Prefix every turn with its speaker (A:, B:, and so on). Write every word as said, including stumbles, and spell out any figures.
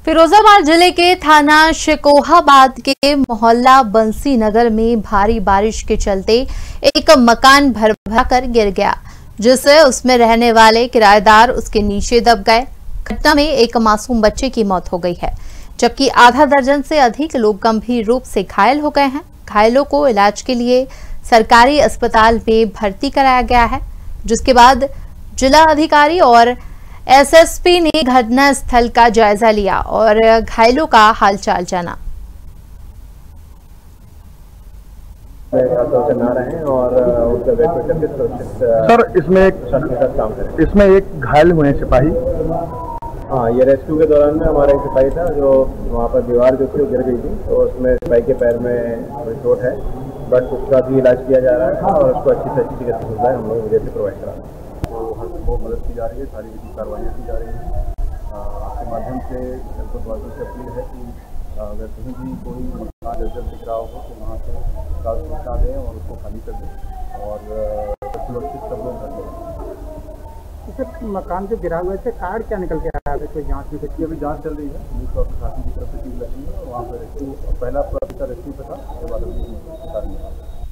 A: फिरोजाबाद जिले के थाना शिकोहाबाद के मोहल्ला बंसी नगर में भारी बारिश के चलते एक मकान भर-भरा कर गिर गया, जिससे उसमें रहने वाले किराएदार उसके नीचे दब गए। घटना में एक मासूम बच्चे की मौत हो गई है, जबकि आधा दर्जन से अधिक लोग गंभीर रूप से घायल हो गए हैं। घायलों को इलाज के लिए सरकारी अस्पताल में भर्ती कराया गया है, जिसके बाद जिला अधिकारी और एसएसपी ने घटना स्थल का जायजा लिया और घायलों का हालचाल जाना।
B: और
C: सर इसमें एक
B: काम करें।
C: इसमें एक घायल हुए हैं सिपाही।
B: हाँ, ये रेस्क्यू के दौरान में हमारा एक सिपाही था जो वहाँ पर दीवार जो थी वो गिर गई थी, तो उसमें सिपाही के पैर में थोड़ी चोट है, बट उसका भी इलाज किया जा रहा है और उसको अच्छी से अच्छी चिकित्सा सुविधाएं हम लोग वजह से प्रोवाइड करा रहे हैं। तो वहाँ से बहुत मदद की जा रही है, सारी विधि कार्रवाइयाँ की जा रही हैं। आपके माध्यम से जनपदवासियों से अपील है कि अगर कहीं भी कोई मकान जर्जर दिख रहा हो तो वहाँ से तत्काल सूचना दें और उसको खाली कर दें और सुरक्षित सब लोग कर दें।
D: सर, मकान जो गिरा हुआ है कार्ड क्या निकल के आया है? कोई जाँच में कुछ
B: अभी जाँच चल रही है, पुलिस और प्रशासन की तरफ से टीम लगी है। वहाँ पर रेस्क्यू पहला रेस्क्यू का था, उसके बाद अभी